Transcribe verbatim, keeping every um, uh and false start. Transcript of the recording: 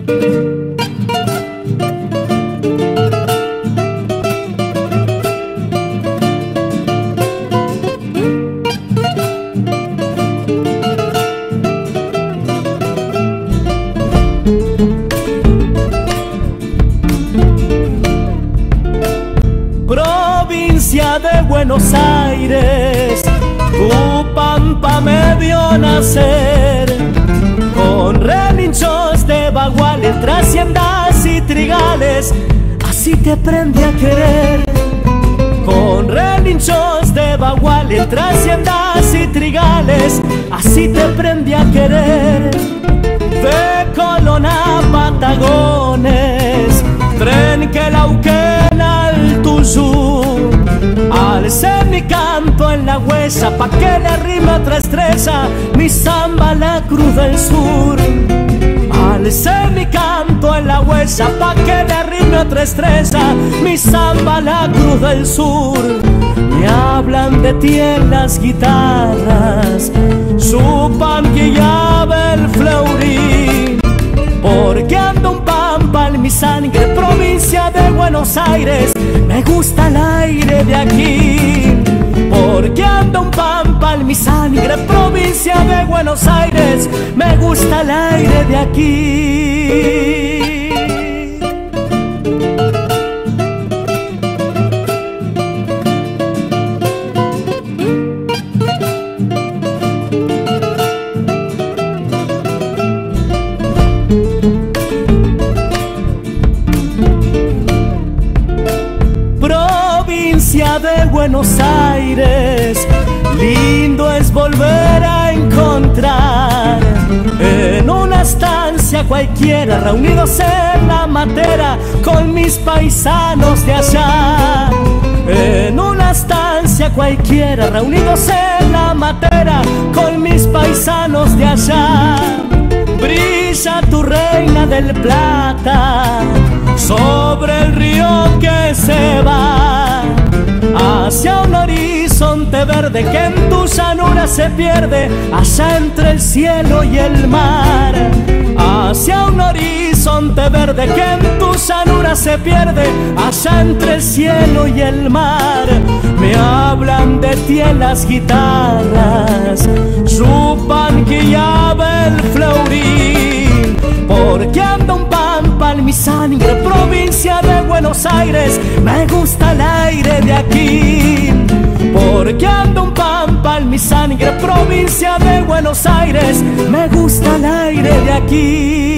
Provincia de Buenos Aires, tu pampa me vio nacer, con relinchos de bagual entre haciendas y trigales, así te aprendí a querer. Con relinchos de bagual entre haciendas y trigales, así te aprendí a querer. De Colón a Patagones, tren que lauquen al Tuyú, alcé mi canto en la huesa pa' que le rime otra estrella mi samba a la cruz del sur. Alcé mi canto en la huesa pa' que le rime otra estrella mi samba a la cruz del sur. Me hablan de ti en las guitarras, supan que llave el fleurín, porque ando un pampa en mi sangre, provincia de Buenos Aires, me gusta el aire de aquí. Porque ando un pampa en mi sangre, provincia de Buenos Aires, me gusta el aire de aquí. Provincia de Buenos Aires, lindo es volver a encontrar en una estancia cualquiera, reunidos en la matera con mis paisanos de allá. En una estancia cualquiera, reunidos en la matera con mis paisanos de allá. Brilla tu Reina del Plata sobre el río que se va hacia un horizonte verde que en tu llanura se pierde, allá entre el cielo y el mar. Hacia un horizonte verde que en tu llanura se pierde, allá entre el cielo y el mar. Me hablan de ti en las guitarras, supan que llave el fleurín, porque ando un pampa en mi sangre, provincia de Buenos Aires, me gusta el aire de aquí. Porque ando un pampa en mi sangre, provincia de Buenos Aires, me gusta el aire de aquí.